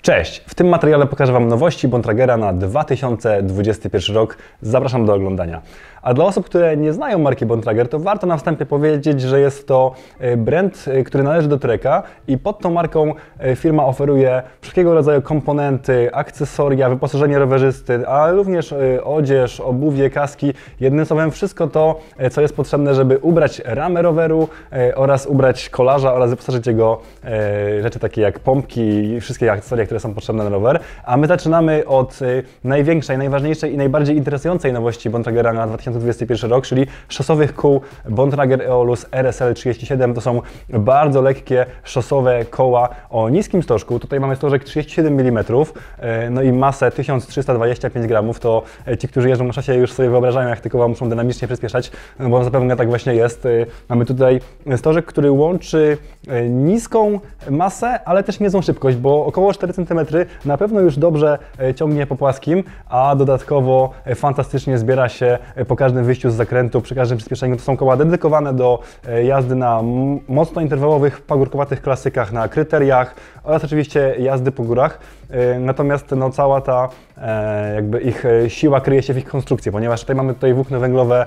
Cześć! W tym materiale pokażę Wam nowości Bontragera na 2021 rok. Zapraszam do oglądania. A dla osób, które nie znają marki Bontrager, to warto na wstępie powiedzieć, że jest to brand, który należy do Treka i pod tą marką firma oferuje wszelkiego rodzaju komponenty, akcesoria, wyposażenie rowerzysty, ale również odzież, obuwie, kaski. Jednym słowem wszystko to, co jest potrzebne, żeby ubrać ramę roweru oraz ubrać kolarza oraz wyposażyć jego rzeczy takie jak pompki i wszystkie akcesoria, które są potrzebne na rower. A my zaczynamy od największej, najważniejszej i najbardziej interesującej nowości Bontragera na 2021 rok, czyli szosowych kół Bontrager Eolus RSL 37. To są bardzo lekkie szosowe koła o niskim stożku. Tutaj mamy stożek 37 mm, no i masę 1325 gramów. To ci, którzy jeżdżą na szosie, już sobie wyobrażają, jak te koła muszą dynamicznie przyspieszać, no bo zapewne tak właśnie jest. Mamy tutaj stożek, który łączy niską masę, ale też niezłą szybkość, bo około 4 cm na pewno już dobrze ciągnie po płaskim, a dodatkowo fantastycznie zbiera się po każdym wyjściu z zakrętu, przy każdym przyspieszeniu. To są koła dedykowane do jazdy na mocno interwałowych, pagórkowatych klasykach, na kryteriach oraz oczywiście jazdy po górach. Natomiast no, cała ta jakby ich siła kryje się w ich konstrukcji, ponieważ tutaj mamy włókno węglowe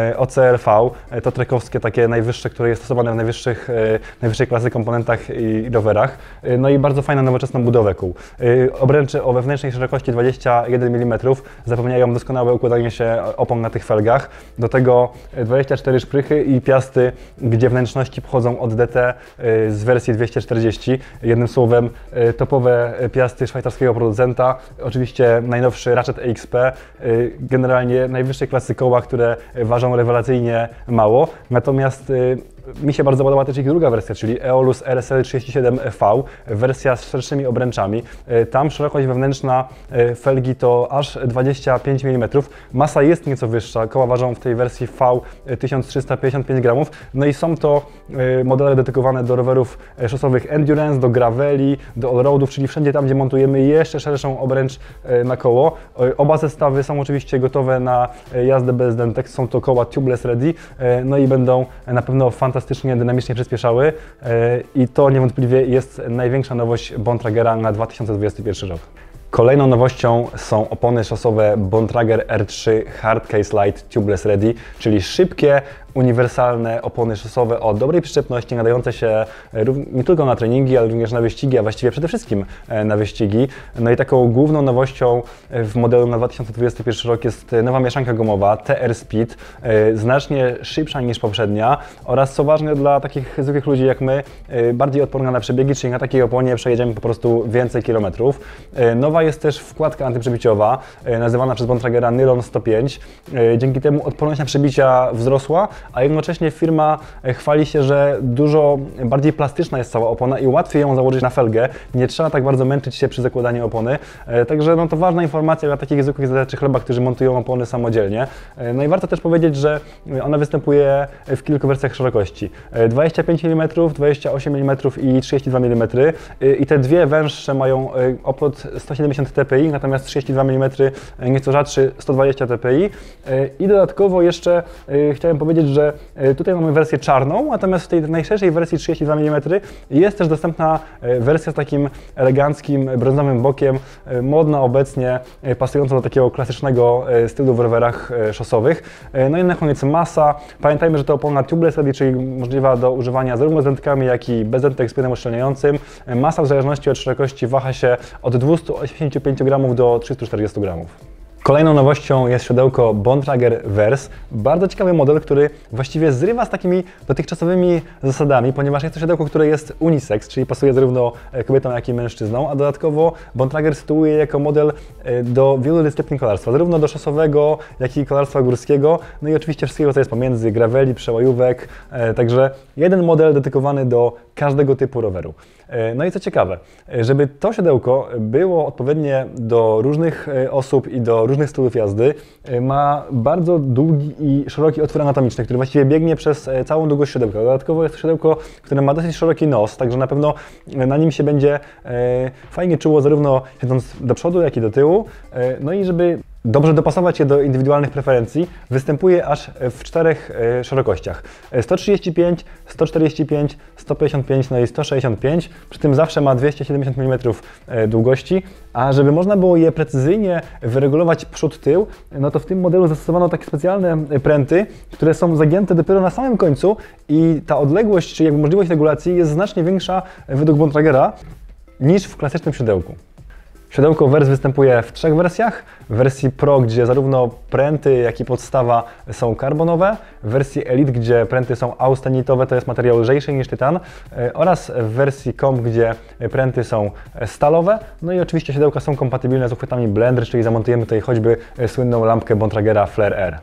OCRV, to trekowskie, takie najwyższe, które jest stosowane w najwyższej klasy komponentach i rowerach. No i bardzo fajna, nowoczesna budowę kół. Obręcze o wewnętrznej szerokości 21 mm zapewniają doskonałe układanie się opon na tych felgach. Do tego 24 szprychy i piasty, gdzie wnętrzności pochodzą od DT z wersji 240. Jednym słowem topowe piasty szwajcarskiego producenta. Oczywiście najnowszy Ratchet EXP, generalnie najwyższej klasy koła, które ważą rewelacyjnie mało. Natomiast mi się bardzo podoba też ich druga wersja, czyli Eolus RSL 37V, wersja z szerszymi obręczami. Tam szerokość wewnętrzna felgi to aż 25 mm. Masa jest nieco wyższa, koła ważą w tej wersji V 1355 gramów. No i są to modele dedykowane do rowerów szosowych endurance, do graveli, do allroadów, czyli wszędzie tam, gdzie montujemy jeszcze szerszą obręcz na koło. Oba zestawy są oczywiście gotowe na jazdę bez dentek, są to koła tubeless ready, no i będą na pewno fantastycznie dynamicznie przyspieszały i to niewątpliwie jest największa nowość Bontragera na 2021 rok. Kolejną nowością są opony szosowe Bontrager R3 Hard Case Light Tubeless Ready, czyli szybkie, uniwersalne opony szosowe o dobrej przyczepności, nadające się nie tylko na treningi, ale również na wyścigi, a właściwie przede wszystkim na wyścigi. No i taką główną nowością w modelu na 2021 rok jest nowa mieszanka gumowa TR Speed, znacznie szybsza niż poprzednia oraz, co ważne dla takich zwykłych ludzi jak my, bardziej odporna na przebiegi, czyli na takiej oponie przejedziemy po prostu więcej kilometrów. Nowa jest też wkładka antyprzebiciowa, nazywana przez Bontragera Nylon 105. Dzięki temu odporność na przebicia wzrosła, a jednocześnie firma chwali się, że dużo bardziej plastyczna jest cała opona i łatwiej ją założyć na felgę. Nie trzeba tak bardzo męczyć się przy zakładaniu opony. Także no, to ważna informacja dla takich zwykłych zadaczy chleba, którzy montują opony samodzielnie. No i warto też powiedzieć, że ona występuje w kilku wersjach szerokości. 25 mm, 28 mm i 32 mm. I te dwie węższe mają oplot 170 TPI, natomiast 32 mm nieco rzadszy 120 TPI. I dodatkowo jeszcze chciałem powiedzieć, że tutaj mamy wersję czarną, natomiast w tej najszerszej wersji 32 mm jest też dostępna wersja z takim eleganckim, brązowym bokiem, modna obecnie, pasująca do takiego klasycznego stylu w rowerach szosowych. No i na koniec masa. Pamiętajmy, że to opona tubeless ready, czyli możliwa do używania zarówno z dentkami, jak i bez dentek z płynem uszczelniającym. Masa w zależności od szerokości waha się od 285 g do 340 g. Kolejną nowością jest siodełko Bontrager Verse. Bardzo ciekawy model, który właściwie zrywa z takimi dotychczasowymi zasadami, ponieważ jest to siodełko, które jest unisex, czyli pasuje zarówno kobietom, jak i mężczyznom, a dodatkowo Bontrager sytuuje jako model do wielu dyscyplin kolarstwa, zarówno do szosowego, jak i kolarstwa górskiego, no i oczywiście wszystkiego, co jest pomiędzy, graveli, przełajówek, także jeden model dedykowany do każdego typu roweru. No i co ciekawe, żeby to siodełko było odpowiednie do różnych osób i do różnych stylów jazdy, ma bardzo długi i szeroki otwór anatomiczny, który właściwie biegnie przez całą długość siodełka. Dodatkowo jest to siodełko, które ma dosyć szeroki nos, także na pewno na nim się będzie fajnie czuło zarówno siedząc do przodu, jak i do tyłu. No i żeby dobrze dopasować je do indywidualnych preferencji, występuje aż w 4 szerokościach. 135, 145, 155, no i 165, przy tym zawsze ma 270 mm długości, a żeby można było je precyzyjnie wyregulować przód-tył, no to w tym modelu zastosowano takie specjalne pręty, które są zagięte dopiero na samym końcu i ta odległość, czy jakby możliwość regulacji jest znacznie większa według Bontragera niż w klasycznym siodełku. Siodełko Verse występuje w 3 wersjach. W wersji Pro, gdzie zarówno pręty, jak i podstawa są karbonowe. W wersji Elite, gdzie pręty są austenitowe, to jest materiał lżejszy niż tytan. Oraz w wersji Comp, gdzie pręty są stalowe. No i oczywiście siodełka są kompatybilne z uchwytami Blender, czyli zamontujemy tutaj choćby słynną lampkę Bontragera Flare Air.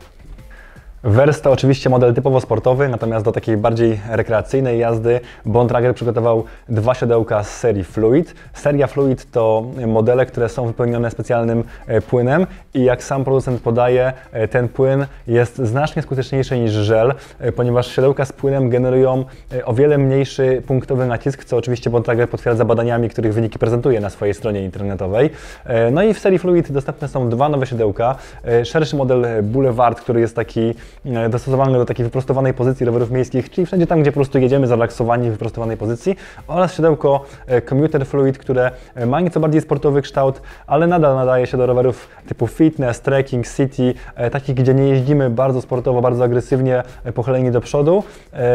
Verse to oczywiście model typowo sportowy, natomiast do takiej bardziej rekreacyjnej jazdy Bontrager przygotował 2 siodełka z serii Fluid. Seria Fluid to modele, które są wypełnione specjalnym płynem i jak sam producent podaje, ten płyn jest znacznie skuteczniejszy niż żel, ponieważ siodełka z płynem generują o wiele mniejszy punktowy nacisk, co oczywiście Bontrager potwierdza badaniami, których wyniki prezentuje na swojej stronie internetowej. No i w serii Fluid dostępne są 2 nowe siodełka. Szerszy model Boulevard, który jest taki dostosowany do takiej wyprostowanej pozycji rowerów miejskich, czyli wszędzie tam, gdzie po prostu jedziemy zrelaksowani w wyprostowanej pozycji, oraz siodełko Commuter Fluid, które ma nieco bardziej sportowy kształt, ale nadal nadaje się do rowerów typu fitness, trekking, city, takich, gdzie nie jeździmy bardzo sportowo, bardzo agresywnie, pochyleni do przodu.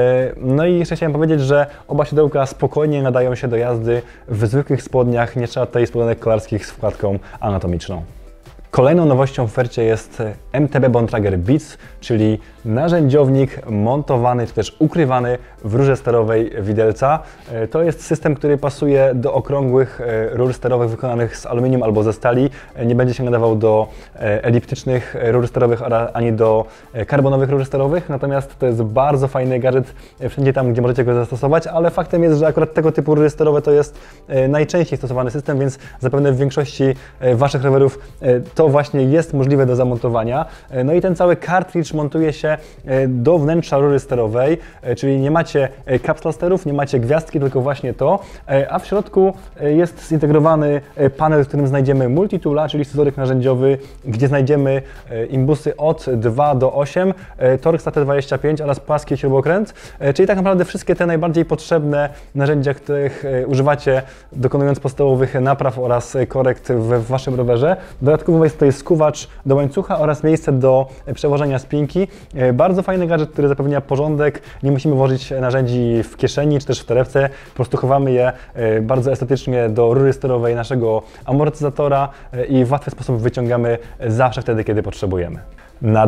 No i jeszcze chciałem powiedzieć, że oba siodełka spokojnie nadają się do jazdy w zwykłych spodniach, nie trzeba tutaj spodenek kolarskich z wkładką anatomiczną. Kolejną nowością w ofercie jest MTB Bontrager Beats, czyli narzędziownik montowany czy też ukrywany w rurze sterowej widelca. To jest system, który pasuje do okrągłych rur sterowych wykonanych z aluminium albo ze stali. Nie będzie się nadawał do eliptycznych rur sterowych ani do karbonowych rur sterowych, natomiast to jest bardzo fajny gadżet wszędzie tam, gdzie możecie go zastosować, ale faktem jest, że akurat tego typu rury sterowe to jest najczęściej stosowany system, więc zapewne w większości Waszych rowerów to właśnie jest możliwe do zamontowania. No i ten cały cartridge montuje się do wnętrza rury sterowej, czyli nie macie kapsla sterów, nie macie gwiazdki, tylko właśnie to, a w środku jest zintegrowany panel, w którym znajdziemy multitoola, czyli scyzoryk narzędziowy, gdzie znajdziemy imbusy od 2 do 8, Torx AT25 oraz płaski śrubokręt, czyli tak naprawdę wszystkie te najbardziej potrzebne narzędzia, których używacie dokonując podstawowych napraw oraz korekt w Waszym rowerze. Dodatkowo jest tutaj skuwacz do łańcucha oraz miejsce do przełożenia spinki. Bardzo fajny gadżet, który zapewnia porządek. Nie musimy włożyć narzędzi w kieszeni czy też w torebce. Po prostu chowamy je bardzo estetycznie do rury sterowej naszego amortyzatora i w łatwy sposób wyciągamy zawsze wtedy, kiedy potrzebujemy. Na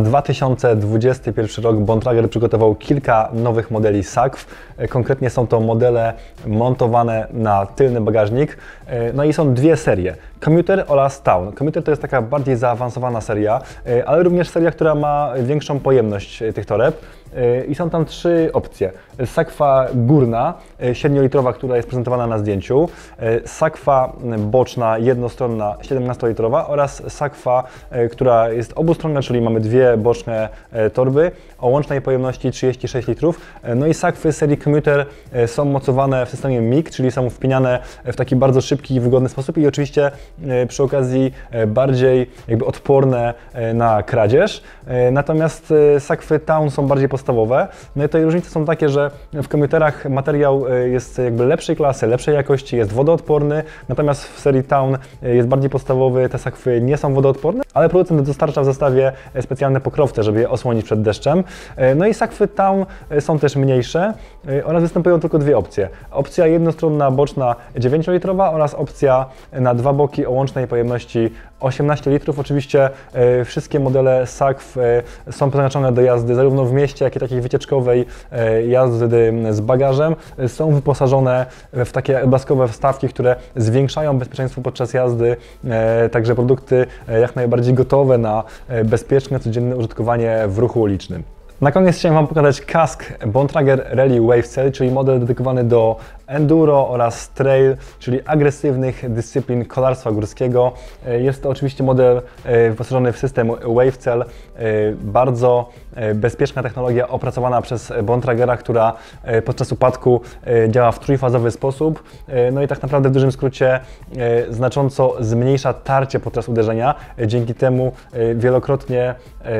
2021 rok Bontrager przygotował kilka nowych modeli SAKW. Konkretnie są to modele montowane na tylny bagażnik. No i są 2 serie. Commuter oraz Town. Commuter to jest taka bardziej zaawansowana seria, ale również seria, która ma większą pojemność tych toreb. I są tam 3 opcje. Sakwa górna, 7-litrowa, która jest prezentowana na zdjęciu, sakwa boczna, jednostronna, 17-litrowa oraz sakwa, która jest obustronna, czyli mamy 2 boczne torby o łącznej pojemności 36 litrów. No i sakwy serii Commuter są mocowane w systemie MIG, czyli są wpiniane w taki bardzo szybki i wygodny sposób i oczywiście przy okazji bardziej jakby odporne na kradzież. Natomiast sakwy Town są bardziej podstawowe. No i tutaj różnice są takie, że w komputerach materiał jest jakby lepszej klasy, lepszej jakości, jest wodoodporny, natomiast w serii Town jest bardziej podstawowy, te sakwy nie są wodoodporne, ale producent dostarcza w zestawie specjalne pokrowce, żeby je osłonić przed deszczem. No i sakwy Town są też mniejsze oraz występują tylko 2 opcje. Opcja jednostronna boczna 9-litrowa oraz opcja na 2 boki o łącznej pojemności 18 litrów. Oczywiście wszystkie modele sakw są przeznaczone do jazdy zarówno w mieście, jak i takiej wycieczkowej jazdy z bagażem. Są wyposażone w takie blaskowe wstawki, które zwiększają bezpieczeństwo podczas jazdy, także produkty jak najbardziej gotowe na bezpieczne, codzienne użytkowanie w ruchu ulicznym. Na koniec chciałem Wam pokazać kask Bontrager Rally Wavecell, czyli model dedykowany do enduro oraz trail, czyli agresywnych dyscyplin kolarstwa górskiego. Jest to oczywiście model wyposażony w system Wavecell, bardzo bezpieczna technologia opracowana przez Bontragera, która podczas upadku działa w trójfazowy sposób. No i tak naprawdę w dużym skrócie znacząco zmniejsza tarcie podczas uderzenia. Dzięki temu wielokrotnie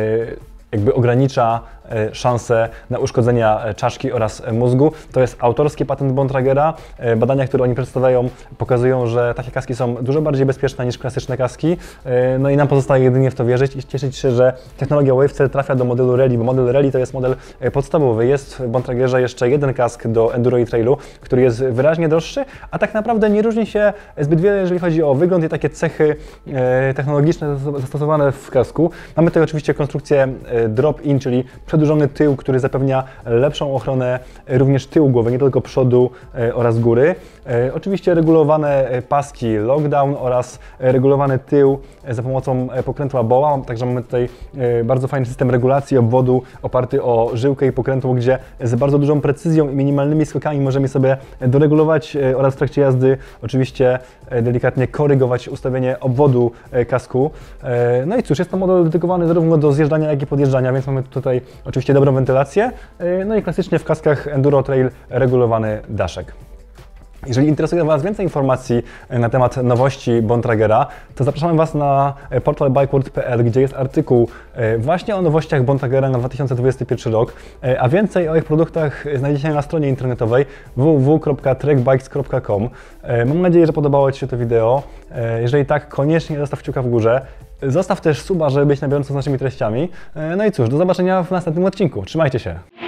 ogranicza szanse na uszkodzenia czaszki oraz mózgu. To jest autorski patent Bontragera. Badania, które oni przedstawiają, pokazują, że takie kaski są dużo bardziej bezpieczne niż klasyczne kaski. No i nam pozostaje jedynie w to wierzyć i cieszyć się, że technologia Wavecell trafia do modelu Rally, bo model Rally to jest model podstawowy. Jest w Bontragerze jeszcze jeden kask do enduro i trailu, który jest wyraźnie droższy, a tak naprawdę nie różni się zbyt wiele, jeżeli chodzi o wygląd i takie cechy technologiczne zastosowane w kasku. Mamy tutaj oczywiście konstrukcję drop-in, czyli przedłużony tył, który zapewnia lepszą ochronę również tyłu głowy, nie tylko przodu oraz góry. Oczywiście regulowane paski lockdown oraz regulowany tył za pomocą pokrętła BOA, także mamy tutaj bardzo fajny system regulacji obwodu oparty o żyłkę i pokrętło, gdzie z bardzo dużą precyzją i minimalnymi skokami możemy sobie doregulować oraz w trakcie jazdy oczywiście delikatnie korygować ustawienie obwodu kasku. No i cóż, jest to model dedykowany zarówno do zjeżdżania, jak i podjeżdżania, więc mamy tutaj oczywiście dobrą wentylację, no i klasycznie w kaskach Enduro Trail regulowany daszek. Jeżeli interesuje Was więcej informacji na temat nowości Bontragera, to zapraszamy Was na portal bikeworld.pl, gdzie jest artykuł właśnie o nowościach Bontragera na 2021 rok, a więcej o ich produktach znajdziecie na stronie internetowej www.trackbikes.com. Mam nadzieję, że podobało Ci się to wideo. Jeżeli tak, koniecznie zostaw kciuka w górze. Zostaw też suba, żeby być na bieżąco z naszymi treściami. No i cóż, do zobaczenia w następnym odcinku. Trzymajcie się!